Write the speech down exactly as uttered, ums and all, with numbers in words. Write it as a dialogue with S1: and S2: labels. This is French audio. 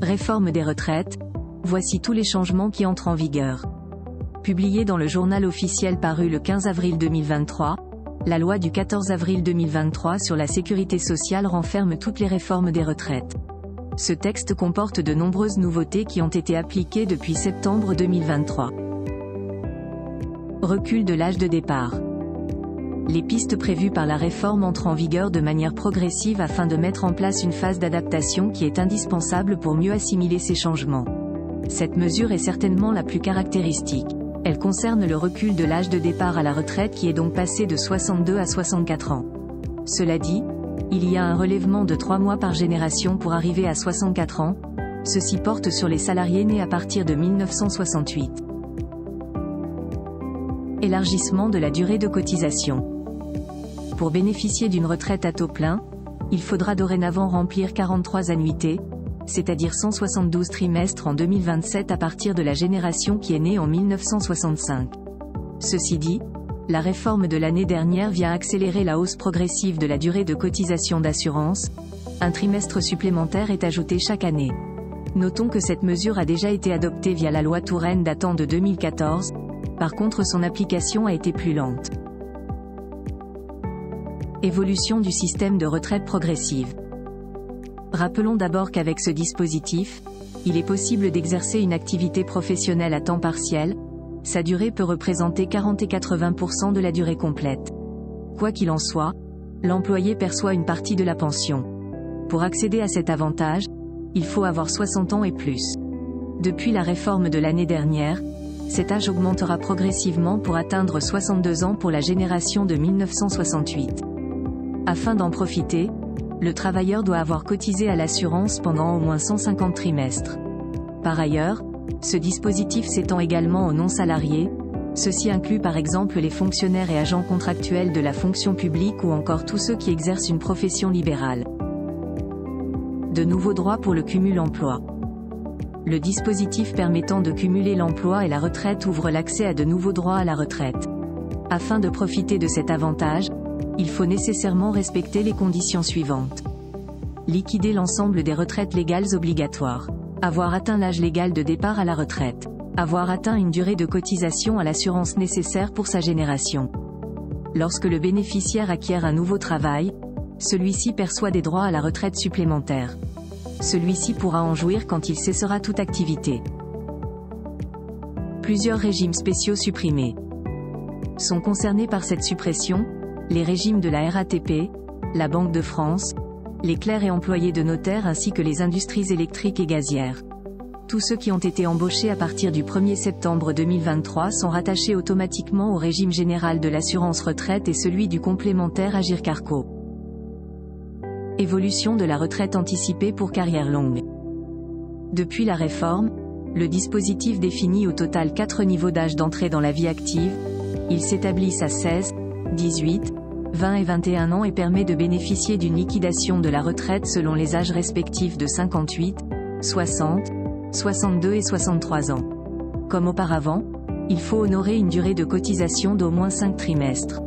S1: Réforme des retraites, voici tous les changements qui entrent en vigueur. Publié dans le journal officiel paru le quinze avril deux mille vingt-trois, la loi du quatorze avril deux mille vingt-trois sur la sécurité sociale renferme toutes les réformes des retraites. Ce texte comporte de nombreuses nouveautés qui ont été appliquées depuis septembre deux mille vingt-trois. Recul de l'âge de départ. Les pistes prévues par la réforme entrent en vigueur de manière progressive afin de mettre en place une phase d'adaptation qui est indispensable pour mieux assimiler ces changements. Cette mesure est certainement la plus caractéristique. Elle concerne le recul de l'âge de départ à la retraite qui est donc passé de soixante-deux à soixante-quatre ans. Cela dit, il y a un relèvement de trois mois par génération pour arriver à soixante-quatre ans, ceci porte sur les salariés nés à partir de mille neuf cent soixante-huit. Élargissement de la durée de cotisation. Pour bénéficier d'une retraite à taux plein, il faudra dorénavant remplir quarante-trois annuités, c'est-à-dire cent soixante-douze trimestres en deux mille vingt-sept à partir de la génération qui est née en mille neuf cent soixante-cinq. Ceci dit, la réforme de l'année dernière vient accélérer la hausse progressive de la durée de cotisation d'assurance, un trimestre supplémentaire est ajouté chaque année. Notons que cette mesure a déjà été adoptée via la loi Touraine datant de deux mille quatorze, par contre son application a été plus lente. Évolution du système de retraite progressive. Rappelons d'abord qu'avec ce dispositif, il est possible d'exercer une activité professionnelle à temps partiel, sa durée peut représenter quarante et quatre-vingts pour cent de la durée complète. Quoi qu'il en soit, l'employé perçoit une partie de la pension. Pour accéder à cet avantage, il faut avoir soixante ans et plus. Depuis la réforme de l'année dernière, cet âge augmentera progressivement pour atteindre soixante-deux ans pour la génération de mille neuf cent soixante-huit. Afin d'en profiter, le travailleur doit avoir cotisé à l'assurance pendant au moins cent cinquante trimestres. Par ailleurs, ce dispositif s'étend également aux non-salariés, ceci inclut par exemple les fonctionnaires et agents contractuels de la fonction publique ou encore tous ceux qui exercent une profession libérale. De nouveaux droits pour le cumul emploi. Le dispositif permettant de cumuler l'emploi et la retraite ouvre l'accès à de nouveaux droits à la retraite. Afin de profiter de cet avantage, il faut nécessairement respecter les conditions suivantes. Liquider l'ensemble des retraites légales obligatoires. Avoir atteint l'âge légal de départ à la retraite. Avoir atteint une durée de cotisation à l'assurance nécessaire pour sa génération. Lorsque le bénéficiaire acquiert un nouveau travail, celui-ci perçoit des droits à la retraite supplémentaires. Celui-ci pourra en jouir quand il cessera toute activité. Plusieurs régimes spéciaux supprimés. Sont concernés par cette suppression les régimes de la R A T P, la Banque de France, les clercs et employés de notaires ainsi que les industries électriques et gazières. Tous ceux qui ont été embauchés à partir du premier septembre deux mille vingt-trois sont rattachés automatiquement au régime général de l'assurance retraite et celui du complémentaire Agirc-Arrco. Évolution de la retraite anticipée pour carrière longue. Depuis la réforme, le dispositif définit au total quatre niveaux d'âge d'entrée dans la vie active. Ils s'établissent à seize, dix-huit, vingt et vingt et un ans et permet de bénéficier d'une liquidation de la retraite selon les âges respectifs de cinquante-huit, soixante, soixante-deux et soixante-trois ans. Comme auparavant, il faut honorer une durée de cotisation d'au moins cinq trimestres.